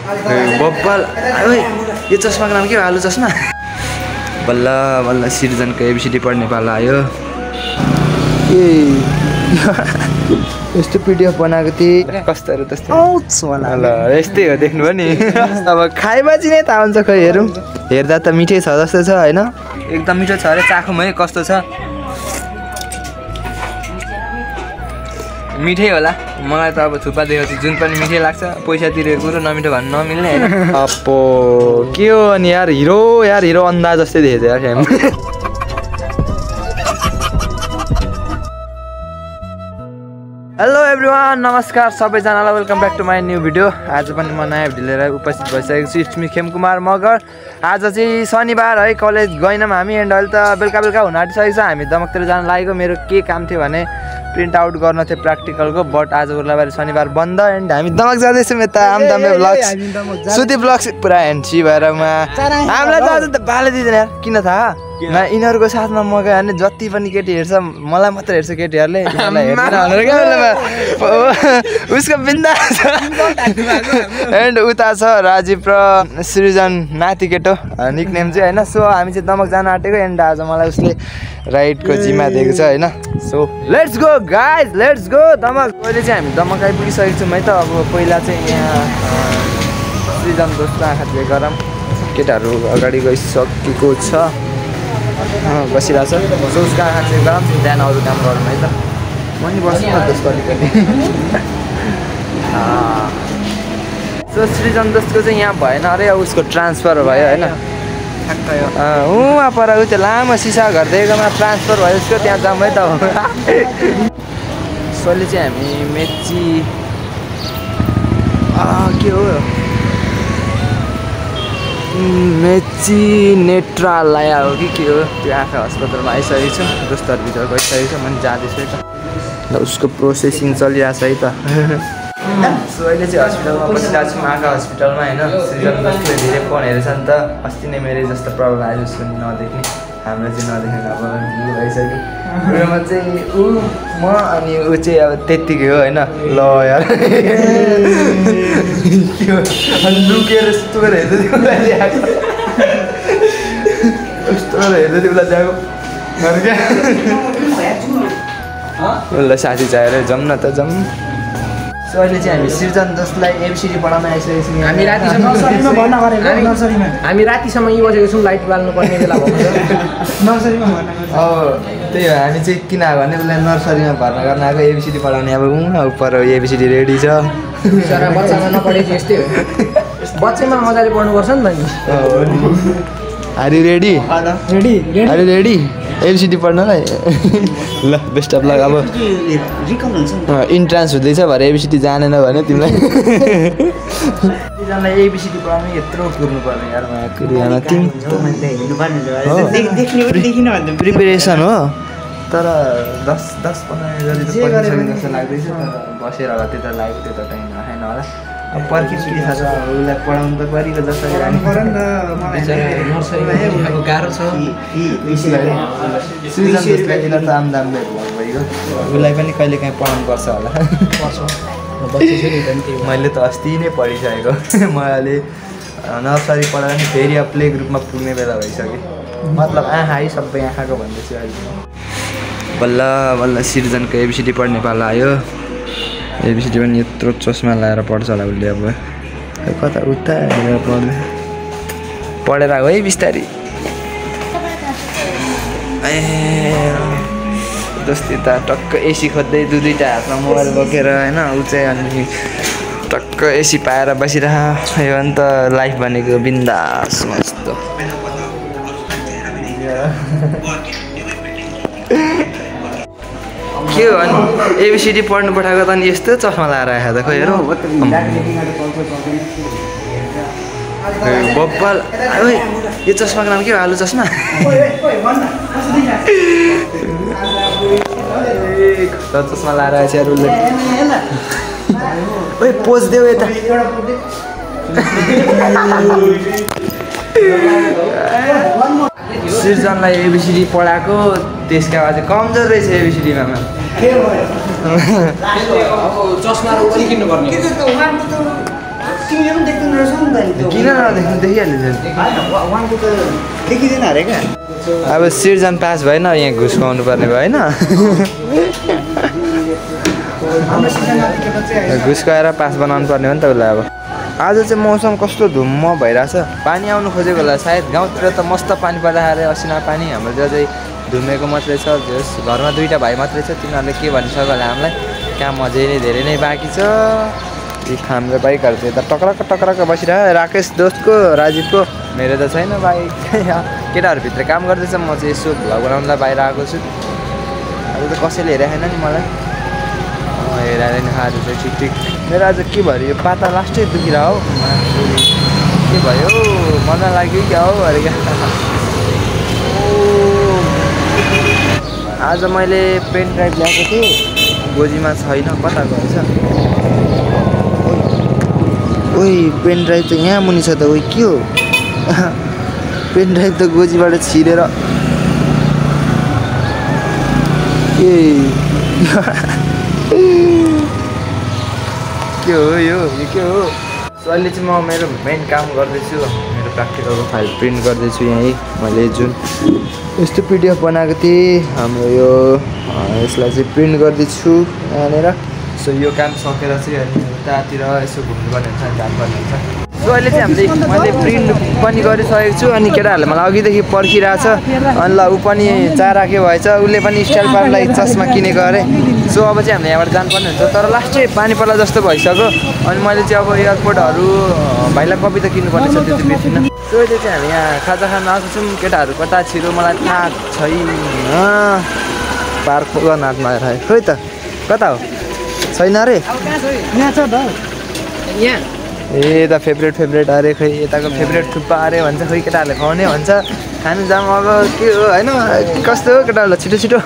बब्बल यो चस्माको नाम के हो? आलु चस्मा। बल्ल बल्ल सिर्जनको एबिसिडी पढ्ने पाला आयो। ए यस्तो पिडिएफ बनाएको थिएँ कस्तोहरू त्यस्तो ल यस्तै हो देख्नु भयो नि। अब खाएपछि नै थाहा हुन्छ। खै हेरौँ, हेर्दा त मिठै छ जस्तो छ होइन? एकदम मिठो छ अरे। चाखौँ है कस्तो छ। मिठै होला। मलाई त अब थुक्पा देखेपछि जुन पनि मिठै लाग्छ। पैसा तिरेको कुरो नमिठो भन्नु नमिल्ने होइन। अपो के हो अनि यार, हिरो अन्दाज जस्तै देखेछ यार। हेलो एभ्रिवान, नमस्कार सबैजनालाई। Welcome back to my new video. आज पनि म नयाँ भिडियो लिएर उपस्थित भइसकेको छु। It's me Khem Kumar Magar. आज चाहिँ शनिबार है, कलेज गएनौँ हामी। एन्ड अहिले त बेलुका हुन आँटिसकेको छ। हामी दमकतिर जान लागेको। मेरो के काम थियो भने प्रिन्ट आउट गर्न थियो प्र्याक्टिकलको। बट आज उर्लाबारी शनिबार बन्द। एन्ड हामी दमक जाँदैछौँ यता आमदामे ब्लग्स, सुति ब्लग्स पुरा हेन्सी भएर हामीलाई त आज त बाले दिँदैन यार। किन थाहा? यिनीहरूको साथमा म गएँ भने जति पनि केटी हेर्छ मलाई मात्र हेर्छ केटीहरूले। उसको बिन्दा एन्ड उता छ राजीव र सृजन नाति केटो निकनेम चाहिँ होइन। सो हामी चाहिँ दमक जान आँटेको। एन्ड आज मलाई उसले राइडको जिम्मा दिएको छ होइन। So let's go guys, let's go Damak. अहिले चाहिँ हामी दमक आइपुगिसकेको छौँ है त। अब पहिला चाहिँ यहाँ सृजन दोस्तको आँखातिर गरौँ। केटाहरू अगाडि गइसकेको छ, बसिरहेको छ। सो उसको आँखा चाहिँ गरौँ, त्यहाँदेखि अरू काम गरौँ है त। म नि बस्छु न दोस्तको अलिकति। सो सृजन दोस्तको चाहिँ यहाँ भएन अरे, उसको ट्रान्सफर भयो होइन। उहाँ पर ऊ त्यो लामो सिसा घर देखेकोमा ट्रान्सफर भयो उसको, त्यहाँ जाऊँ है त। सो अहिले चाहिँ हामी मेची के हो मेची नेत्रालय हो कि के हो त्यो आँखा अस्पतालमा आइसकेको छु। दोस्तहरूभित्र गइसकेको छु। म पनि जाँदैछु है त। ल उसको प्रोसेसिङ चलिरहेछ है त। सो अहिले चाहिँ हस्पिटलमा बसिरहेको छु, आँखा हस्पिटलमा होइन। सृजन दोस्तले धेरै फोन हेरेछ नि त। अस्ति नै मेरो जस्तो प्रब्लम आयो उसको नदेख्ने, हाम्रो चाहिँ नदेखेको अब भइसक्यो। उयोमा चाहिँ ऊ म अनि ऊ चाहिँ अब त्यत्तिकै हो होइन। ल यार अनि लुकेर यस्तो गरेर हेर्दै थियो उसलाई ल्याएको, यस्तो गरेर हेर्दै थियो उसलाई ल्याएको क्या। उसलाई साथी चाहिएर जाउँ न त, जाउँ। सो अहिले चाहिँ हामी सृजन दोस्तलाई एबिसिडी पढाउन आइसकेको छौँ। हामी रातिसम्म यी बसेको छौँ। लाइट बाल्नुपर्ने बेला भएको छ नर्सरीमा। अब त्यही हो, हामी चाहिँ किन आयो भने उसलाई नर्सरीमा भर्ना गर्न आएको एबिसिडी पढाउने। अब उपर एबिसिडी रेडी छ। बच्चामा नपढेको यस्तै हो, बच्चामा मजाले पढ्नुपर्छ नि त। Are you ready? Are you ready ABCD पढ्नलाई? ल बेस्ट अफ लक। अब इन्ट्रान्स हुँदैछ भरे एबिसिडी जानेन भने तिमीलाई एबिसिडी पढाउनु यत्रो कुर्नु पर्ने यार। प्रिपेरेसन हो तर 10-15 मिनट जति जस्तो लाग्दैछ। बसेर होला त्यता लाग्यो, त्यता टाइम आएन होला। अब पर्खिस के थाहा छ, उसलाई पढाउनु त परिको जसरी राख्नु पर्यो नि त। गाह्रो छ। सृजन दोस्तलाई किन त आमदाम भइगयो, उसलाई पनि कहिले काहीँ पढाउनु पर्छ होला। मैले त अस्ति नै पढिसकेको। मैले नर्सरी पढाएर नि फेरि अब प्ले ग्रुपमा पुग्ने बेला भइसक्यो। मतलब आँखा है सबै आँखाको भन्दैछु अहिले। बल्ल बल्ल सृजनको एबिसिडी पढ्ने पाला आयो। एबिसिडी पनि यत्रो चस्मा लगाएर पढ्छ होला उसले। अब कता उता हेरेर पढेर आएको है बिस्तारी। ए जस्तै त टक्क एसी खोज्दै दुईवटा हातमा मोबाइल बोकेर होइन। ऊ चाहिँ अनि टक्क एसी पाएर बसिरह। यो अन्त लाइफ भनेको बिन्दास मस्त। के हो अनि एबिसिडी पढ्नु पठाएको त अनि यस्तो चस्मा लगाएर आएको त। खै हेरौँ बब्बल यो चस्माको नाम के हो? आलु चस्मा। चस्मा लगाएर आएछ यार उसले। ओइ पोज देऊ यता। सृजनलाई एबिसिडी पढाएको, त्यसका बाद कमजोर रहेछ एबिसिडीमा। तिमीले पनि देख्दैन रहेछ नि त किन नदेख्नु देखिहाल्यो उहाँको त देखिँदैन अरे क्या अब सिर्जन पास भएन यहाँ घुस खुवाउनु पर्ने भयो होइन हाम्रो सिजनमा केटा चाहिँ घुस खुवाएर पास बनाउनु पर्ने हो नि त उसलाई अब आज चाहिँ मौसम कस्तो धुम्म भइरहेछ पानी आउनु खोजेको होला सायद गाउँतिर त मस्त पानी पर्दाखेरि असिना पानी हाम्रो चाहिँ धुमेको मात्रै छ जस घरमा दुईवटा भाइ मात्रै छ तिनीहरूले के भनिसक्यो होला हामीलाई काम अझै नै धेरै नै बाँकी छ यी हाम्रो बाइकहरू चाहिँ यता टक्रक्क बसिरह राकेश दोस्तको राजीवको मेरो त छैन बाइक केटाहरूभित्र काम गर्दैछ म चाहिँ यसो भ्लग बनाउनलाई बाहिर आएको छु अहिले त कसैले हेरेको छैन नि मलाई हेरेर नि आज चाहिँ ठिक मेरो आज के भयो यो पाता लास्टै दुखिरह हो के भयो मजा लाग्यो क्या हो अरे क्या आज मैले पेन ड्राइभ ल्याएको थिएँ गोजीमा छैन कता गएछ ओइ पेन ड्राइभ त यहाँ मुनि छ त ओइ के हो पेन ड्राइभ त गोजीबाट छिरेर ए के हो यो के हो सो अहिले चाहिँ म मेरो मेन काम गर्दैछु मेरो प्र्याक्टिकलको फाइल प्रिन्ट गर्दैछु यहीँ मैले जुन यस्तो पिडिएफ बनाएको थिएँ हाम्रो यो यसलाई चाहिँ प्रिन्ट गर्दैछु यहाँनिर सो यो काम सकेर चाहिँ अनि उतातिर यसो घुम्नुपर्ने हुन्छ जानुपर्ने हुन्छ सो अहिले चाहिँ मैले प्रिन्ट पनि गरिसकेको छु अनि केटाहरूले मलाई अघिदेखि पर्खिरहेछ अनि ल ऊ पनि चारा के भएछ उसले पनि स्टाइल पार्नलाई चस्मा किनेको अरे सो अब चाहिँ हामीले यहाँबाट जानुपर्ने हुन्छ तर लास्टै पानी पर्ला जस्तो भइसक्यो अनि मैले चाहिँ अब एयरपोर्टहरू भाइलाई कपी त किन्नुपर्ने छ त्यो चाहिँ बिर्सिनँ सो अहिले चाहिँ हामी यहाँ खाजा खान आएको छौँ केटाहरू कता छिरो मलाई थाहा छैन पार्क नाथमा आएर खोइ त कता हो छैन अरे यहाँ छ त यहाँ ए त फेभरेट अरे खै यताको फेभरेट थुक्पा अरे भन्छ खोइ केटाहरूले खुवाउने भन्छ खानु जाऊँ अब के हो होइन कस्तो हो केटाहरूलाई छिटो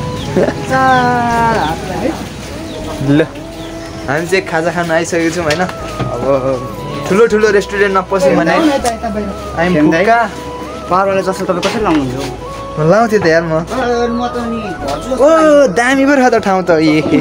ल हामी चाहिँ खाजा खान आइसकेको छौँ होइन अब ठुलो रेस्टुरेन्टमा पस्यौँ भने हामी फुक्का पारवाले जस्तो तपाईँ कसरी लाउनुहुन्छ लाउँथेँ त यार म ओ दामी पो रहेछ त ठाउँ त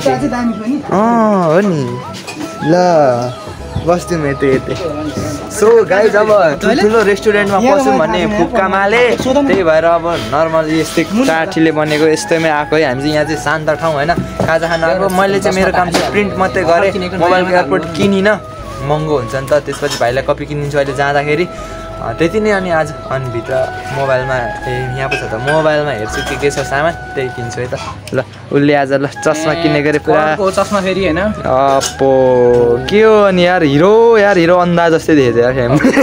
हो नि ल बस्थ्यौँ यतै सो गाइज अब ठुलो रेस्टुरेन्टमा पस्यौँ भने फुक्का माले त्यही भएर अब नर्मल यस्तै काठीले बनेको यस्तैमै आएको है हामी चाहिँ यहाँ चाहिँ शान्त ठाउँ होइन खाजा खान आएको मैले चाहिँ मेरो काम चाहिँ प्रिन्ट मात्रै गरेँ मोबाइलको एयरपोर्ट किनिनँ महँगो हुन्छ नि त त्यसपछि भाइलाई कपी किनिदिन्छु अहिले जाँदाखेरि त्यति नै अनि आज अनि भित्र मोबाइलमा यहाँ पो छ त मोबाइलमा हेर्छु के छ सामान त्यही किन्छु है त ल उसले आज ल चस्मा किनेको अरे पुरा चस्मा फेरि होइन अपो के हो अनि यार हिरो अन्दाज जस्तै देखेछ यार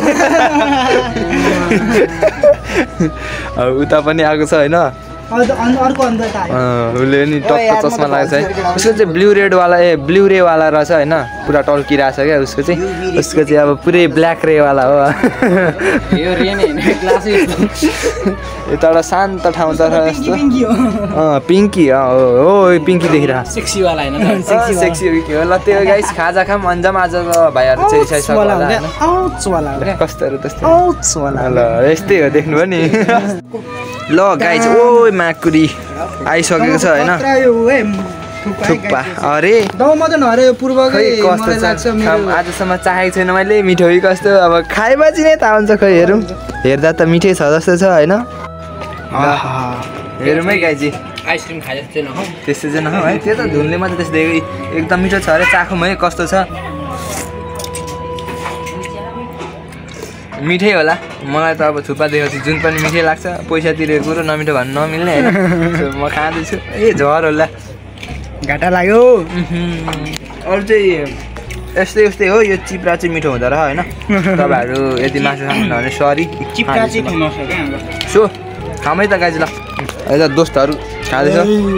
उता पनि आएको छ होइन उसले नि टक्क चस्मा लागेको छ है उसको चाहिँ ब्लु रेवाला रहेछ होइन पुरा टल्किरहेको छ क्या उसको चाहिँ अब पुरै ब्ल्याक रेवाला हो यता एउटा शान्त ठाउँ छ जस्तो पिङ्की हो पिङ्की देखिरहेको सेक्सीवाला होइन सेक्सी के हो ल त्यो गाइस खाजा खाम अन्जाम आज भाइहरू चाहिँ रिसाइसक्यो कस्तोहरू त्यस्तै ल यस्तै हो देख्नुभयो नि ल गाइज ओ माकुरी आइसकेको छ होइन थुक्पा अरे आजसम्म चाहेको छैन मैले मिठो कस्तो अब खाएपछि नै थाहा हुन्छ खै हेरौँ हेर्दा त मिठै छ जस्तो छ होइन हेरौँ है गाइजी आइसक्रिम खाए जस्तै नखाउँ त्यस्तो चाहिँ नखाउँ है त्यो त धुनले मात्रै त्यस्तो एकदम मिठो छ अरे चाखौँ है कस्तो छ मिठै होला मलाई त अब थुक्पा देखेपछि जुन पनि मिठै लाग्छ पैसा तिरेको कुरो नमिठो भन्नु नमिल्ने होइन म खाँदैछु झर होला घाटा लाग्यो अरू चाहिँ यस्तै हो यो चिप्रा चाहिँ मिठो हुँदो रहेछ होइन तपाईँहरू यदि मासु खानुहुन्छ भने सरी सो खामै त गाइज ल अहिले दोस्तहरू खाँदैछ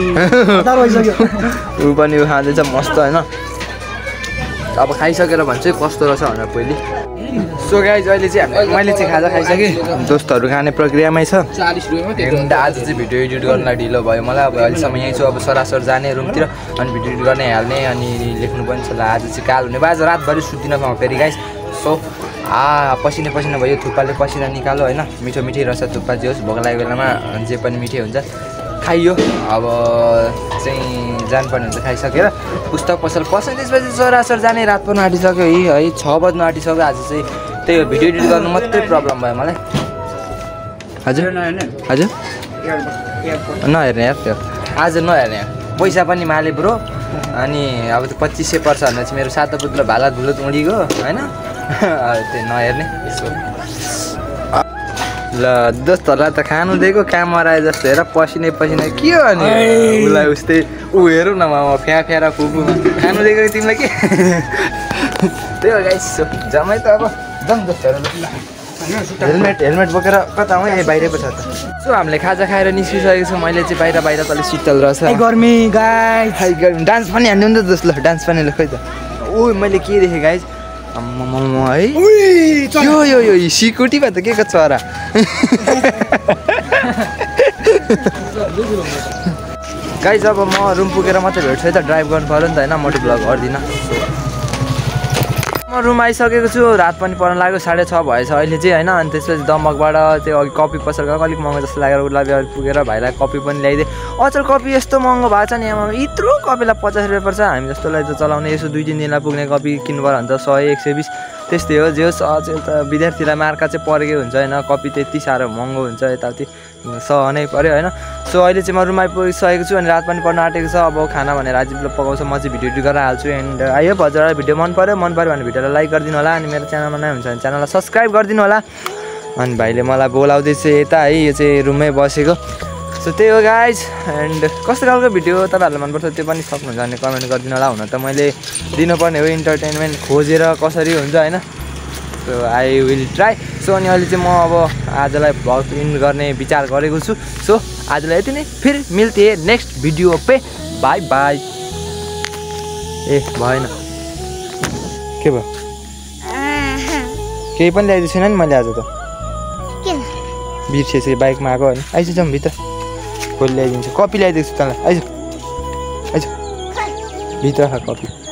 ऊ पनि ऊ खाँदैछ मस्त होइन अब खाइसकेर भन्छु कस्तो रहेछ भनेर पहिले सो गाइज अहिले चाहिँ मैले चाहिँ खाजा खाइसकेँ दोस्तहरू खाने प्रक्रियामै छ आज चाहिँ भिडियो एडिट गर्नलाई ढिलो भयो मलाई अब अहिलेसम्म यहीँ छु अब सरासर जाने रुमतिर अनि भिडियो एडिट गर्ने हाल्ने अनि लेख्नु पनि छ ल आज चाहिँ काल हुने आज रातभरि सुत्दिनँ पाऊँ फेरि गाइज सो पसिना भयो थुक्पाले पसिना निकालो होइन मिठो मिठै रहेछ थुक्पा जे होस् भोक लागेको बेलामा जे पनि मिठै हुन्छ खाइयो अब चाहिँ जानुपर्ने हुन्छ खाइसकेर पुस्तक पसल पस्यो त्यसपछि सरासर जाने रात पर्नु आँटिसक्यो है 6 बज्नु आँटिसक्यो आज चाहिँ त्यही हो भिडियो एडिट गर्नु मात्रै प्रब्लम भयो मलाई हजुर हजुर नहेर्ने यार त्यो आज नहेर्ने पैसा पनि माले ब्रो अनि अब त्यो 2500 पर्छ भने चाहिँ मेरो सातो पुत्र भाला धुलो उडीको होइन त्यो नहेर्ने यसो ल दोस्तहरूलाई त खानु दिएको काम हराए जस्तो हेर पसिनै पसिना के हो अनि उसलाई उस्तै हेरौँ न म फ्यारा फुपूमा खानु दिएको तिमीलाई के त्यही हो गाइस जम्मै त अब जाउँ दोस्तहरू हेलमेट बोकेर कता हो यहाँ बाहिरै पो छ त सो हामीले खाजा खाएर निस्किसकेको छौँ मैले चाहिँ बाहिर त अलिक शीतल रहेछ गर्मी गाइस डान्स पनि हान्नु नि त दोस्त ल डान्स पनि ल खोइ त ओ मैले के देखेँ गाइस आम्मामा है यो सिकुटीमा त के को चरा गाइस अब म रुम पुगेर मात्रै भेट्छु है त ड्राइभ गर्नु पऱ्यो नि त होइन मोटो ब्लग गर्दिनँ म रुम आइसकेको छु रात पनि पर्न लाग्यो 6:30 भएछ अहिले चाहिँ होइन अनि त्यसपछि दमकबाट त्यो अघि कफी पसल गएको अलिक महँगो जस्तो लागेर उसलाई पुगेर भाइलाई कफी पनि ल्याइदिएँ अचल कफी यस्तो महँगो भएको छ नि यहाँ यत्रो कफीलाई 50 रुपियाँ पर्छ हामी जस्तोलाई त चलाउने यसो 2-3 दिनलाई पुग्ने कफी किन्नु पर्यो भने त 100-120 त्यस्तै हो जे होस् अचेल त विद्यार्थीलाई मार्का चाहिँ परेकै हुन्छ होइन कफी त्यति साह्रो महँगो हुन्छ यताउति सहनै पऱ्यो होइन सो अहिले चाहिँ म रुम आइपुगिसकेको छु अनि रात पनि पर्न आँटेको छ अब खाना भनेर आज पकाउँछ म चाहिँ भिडियो एडिट गरेर हाल्छु एन्ड आई होप हजुरलाई भिडियो मन पऱ्यो भने भिडियोलाई लाइक गरिदिनु होला अनि मेरो च्यानलमा नयाँ हुन्छ भने च्यानललाई सब्सक्राइब गरिदिनु होला अनि भाइले मलाई बोलाउँदैछ यता है यो चाहिँ रुममै बसेको सो त्यही हो गाइज एन्ड कस्तो खालको भिडियो तपाईँहरूलाई मनपर्छ त्यो पनि सक्नुहुन्छ भने कमेन्ट गरिदिनु होला हुन त मैले दिनुपर्ने हो इन्टरटेनमेन्ट खोजेर कसरी हुन्छ होइन so I will try so अनि अहिले चाहिँ म अब आजलाई भ्लग इन गर्ने विचार गरेको छु सो आजलाई यति नै फिर मिल्थे नेक्स्ट भिडियो पे बाई बाई ए भएन के भयो केही पनि ल्याइदिएको छैन नि मैले आज त बिर्सेछु बाइकमा आएको होइन आइज जाउँ भित्र खोली ल्याइदिन्छु कपी ल्याइदिएको छु तँलाई आइज भित्र कपी